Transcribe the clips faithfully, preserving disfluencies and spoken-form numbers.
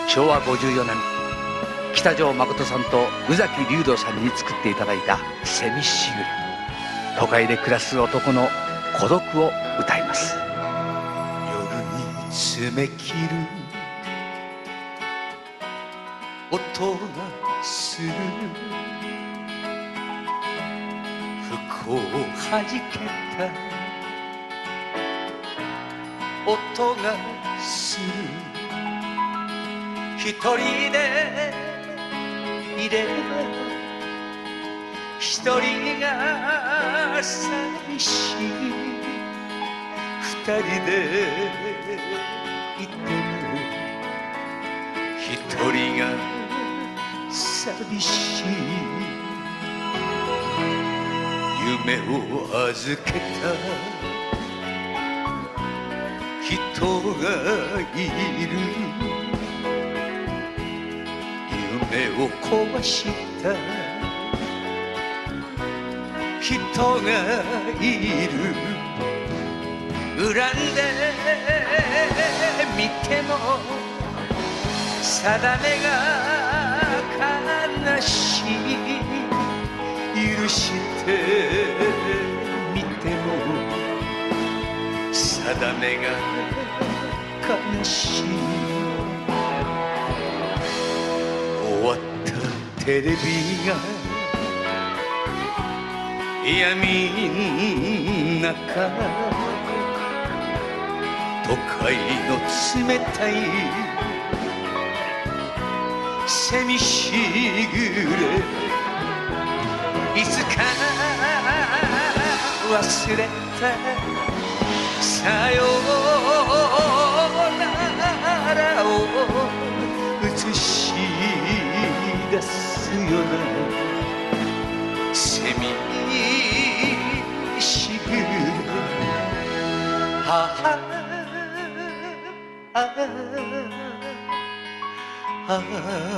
しょうわごじゅうよねん、北条誠さんと宇崎竜童さんに作っていただいた「蝉しぐれ」。都会で暮らす男の孤独を歌います。 夜に爪切る音がする、服をはじけた音がする。一人でいれば一人が寂しい、二人でいても一人が寂しい。夢を預けた人がいる、夢を壊した人がいる。恨んでみても定めが悲しい、許してみても定めが悲しい。終わったテレビが闇ん中、都会の冷たい蝉しぐれ、いつか忘れたさようならを映し出すような蝉しぐれ。はああああ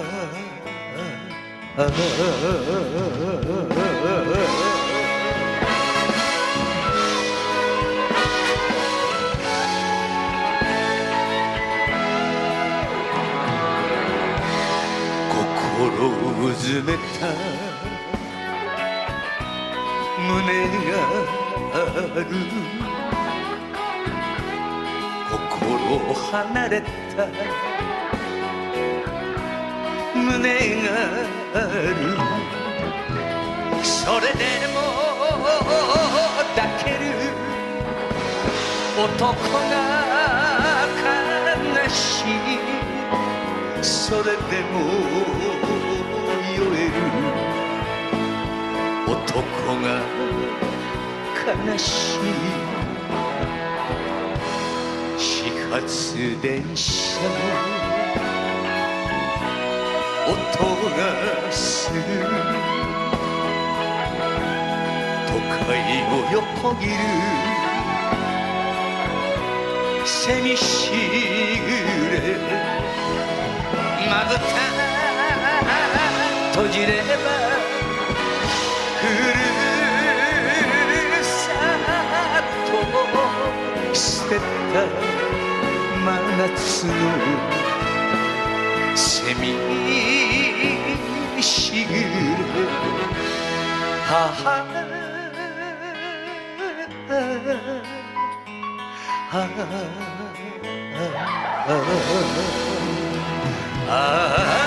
心をうずめた胸がある、心を離れた胸がある。それでも抱ける男が悲しい、それでも酔える男が悲しい。始発電車の音がする、都会を横切る蝉しぐれ。まぶた閉じればふるさと捨てた真夏の蝉しぐれ。はあああああ